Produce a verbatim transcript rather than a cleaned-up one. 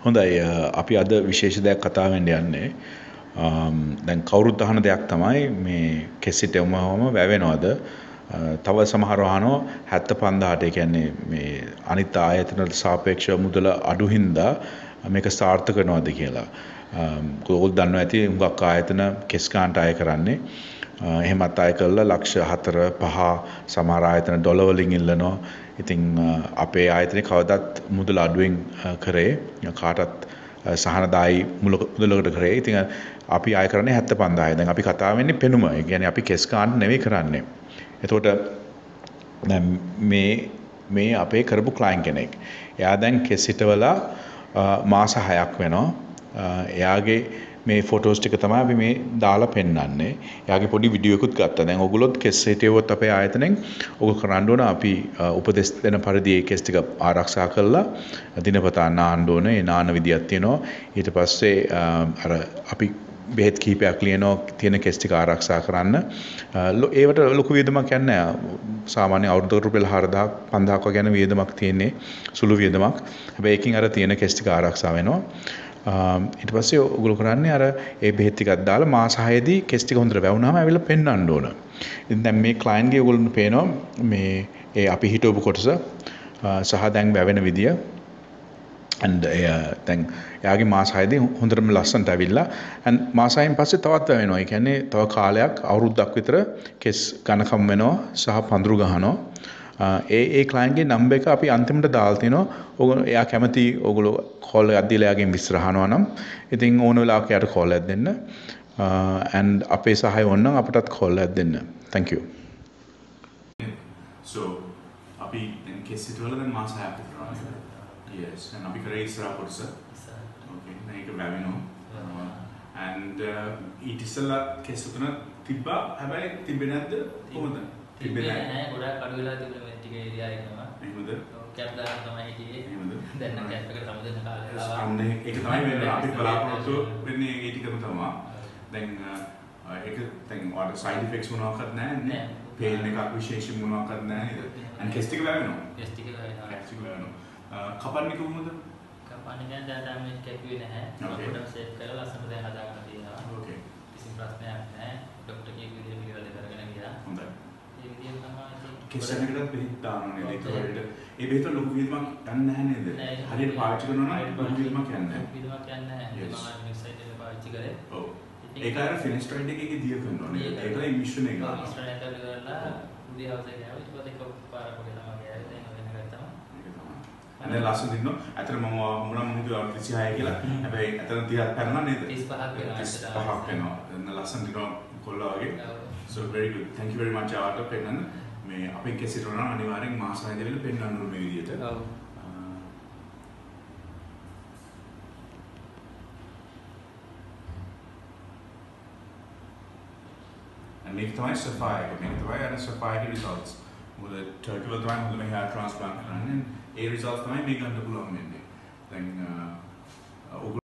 හොඳයි අපි අද විශේෂ දෙයක් කතා වෙන්න යන්නේ. දැන් කවුරුත් අහන දෙයක් තමයි මේ කෙස්සිට යමුවම වැවෙනවද? තව සමහර අහනවා හැත්තෑ පන්දාහට ඒ කියන්නේ මේ අනිත් ආයතනවලට සාපේක්ෂව මුදල අඩු හින්දා මේක සාර්ථක වෙනවද කියලා. ඔයගොල්ලෝ දන්නවා ඇති හුඟක් ආයතන කෙස් කාන්ට අය කරන්නේ. එහෙමත් අය කළා ලක්ෂ හතර පහ සමහර ආයතන ඩොලර් වලින් ඉල්ලනවා. ඉතින් අපේ ආයතනයේ කවදත් මුදල අඩුවෙන් කරේ කාටත් සහනදායි මුදලකට කරේ. ඉතින් අපි ආය කරන්නේ හැත්තෑ පන්දාහයි. දැන් අපි කතා වෙන්නේ පෙනුම. ඒ කියන්නේ අපි කෙස් කාන්ට නෙවෙයි කරන්නේ. එතකොට දැන් මේ මේ අපේ කරපු ක්ලයන්ට් කෙනෙක්. එයා දැන් කෙස් හිටවලා මාස හයක් වෙනවා. එයාගේ මේ ෆොටෝස් ටික තමයි අපි මේ දාලා පෙන්නන්නේ. එයාගේ පොඩි වීඩියෝ එකකුත් ගත්තා. දැන් ඔයගොල්ලොත් කෙස් හිටියොත් අපේ ආයතනෙන් ඔයගොල්ලෝ කරන්න ඕන අපි උපදෙස් දෙන පරිදි ඒ කෙස් ටික ආරක්ෂා කරලා දිනපතා නාන්න ඕන. ඒ නාන විදියක් තියෙනවා. ඊට පස්සේ අර අපි බෙහෙත් කීපයක් ලියනවා තියෙන කෙස් ටික ආරක්ෂා කරන්න. ඒවට ලොකු වියදමක් යන්නේ නැහැ. සාමාන්‍ය අවුරුද්දකට රුපියල් හාරදාහක් පන්දාහක් වගේ යන වියදමක් තියෙන්නේ. සුළු වියදමක්. හැබැයි ඒකින් අර තියෙන කෙස් ටික ආරක්ෂා වෙනවා. ඊට පස්සේ ඔයගොල්ලෝ කරන්නේ අර ඒ බෙහෙත් ටිකක් දාලා මාස හයේදී කෙස් ටික හොඳට වැවුනහම ඇවිල්ලා පෙන්වන්න ඕන. ඉතින් දැන් මේ ක්ලයන්ට් ගේ ඔයගොල්ලෝ පේනවා මේ ඒ අපි හිටවපු කොටස සහ දැන් වැවෙන විදිය. and දැන් එයාගේ මාස හයේදී හොඳටම ලස්සනට ඇවිල්ලා and මාස හයෙන් පස්සේ තවත් වැවෙනවා. ඒ කියන්නේ තව කාලයක් අවුරුද්දක් විතර කෙස් ඝනකම් වෙනවා සහ පඳුරු ගහනවා. ඒ ඒ ක්ලයන්ට්ගේ නම්බර් එක අපි අන්තිමට දාලා තිනවා. ඔයගොල්ලෝ එයා කැමති ඔයගොල්ලෝ කෝල් එකක් දීලා එයාගෙන් විස්තර අහනවා නම් ඉතින් ඕන වෙලාවක එයාට කෝල් එකක් දෙන්න. and අපේ සහාය ඕන නම් අපටත් කෝල් එකක් දෙන්න. thank you. so අපි දැන් කෙස් හිටවල දැන් මාස හයක් විතර වගේ. yes and අපි කරේ ඉස්සරහ කොටස. okay මේක වැවෙනවා. and ඊට ඉස්සෙල්ලා කෙස් උතන තිබ්බා හැබැයි තිබ්බේ නැද්ද කොහොමද? තිබ්බේ නැහැ ගොඩාක් අඩු වෙලා තිබුණා මේ ටික ඒරියා එකනවා. එහෙමද? කැප් දාන්න තමයි හිටියේ. එහෙමද? දැන් නම් කැප් එකට සමුදෙන්න කාලේ ආවා. අන්න ඒක තමයි වෙන්නේ. අපි බලාපොරොත්තු වෙන්නේ ඒ ටිකම තමයි. දැන් ඒක දැන් ඔයාලට සයිඩ් ඉෆෙක්ට්ස් මොනවාක්වත් නැහැ නේ? පේන් එකක් විශේෂ මොනවාක්වත් නැහැ නේද? and කෙස් ටික වැවෙනවා. කෙස් ටික වැවෙනවා. කෙස් ටික වැවෙනවා. කපන්නේ කොහොමද? කපන්නේ දැන් දැන් ඩැමේජ් කැපුවේ නැහැ. අපිටම සේව් කරලා ලස්සනට දැන් හදාගන්න තියෙනවා. ඕකේ. කිසිම ප්‍රශ්නයක් නැහැ. ડોක්ටර් කෙනෙක් විදිහට පිළිවෙල කරගෙන ගියා. හොඳයි. ඒ විදිහට තමයි කෙස්සනකට බෙහෙත් දානවා නේද? ඒක වලට ඒ බෙහෙත ලොකු වියදමක් ගන්න නැහැ නේද? හරියට පාවිච්චි කරනවා නම් ලොකු වියදමක් යන්නේ නැහැ. වියදමක් යන්නේ නැහැ. මම වෙබ්සයිට් එකේ පාවිච්චි කරේ. ඔව්. ඒක අර ෆිනිෂ් ට්‍රයිඩ් එකේ දිය කරනවා නේද? ඒකයි මිශ්‍රණය කරනවා. මිශ්‍රණය කරලා උදේ හවස ගියා. ඊට පස්සේ කොපාරක් වගේ තමයි ගියා. දැන් වෙන ගත්තා. ඒක තමයි. අනේ ලස්සන දිනනවා. අතන මම මුණම් මුහුදු තිස් හය කියලා. හැබැයි අතන තිහක් පැනලා නේද? තිස් පහක් වෙනවා. තිස් පහක් වෙනවා. දැන් ලස්සන දිනනවා කොල්ලා වගේ. so very good. thank you very much ආවට පෙන්නන්න. මේ අපේ කෙස් හිටවන අනිවාර්යෙන් මාස හය දෙවිල පෙන්වන්න ඕනේ මේ විදිහට. ඔව්. මේක තමයි Sapphire එක. මේක තමයි අර Sapphire results. මොකද ටර්කි වල තමයි මොකද මේ hair transplant කරන්නේ. ඒ results තමයි මේ ගන්න පුළුවන් වෙන්නේ. දැන්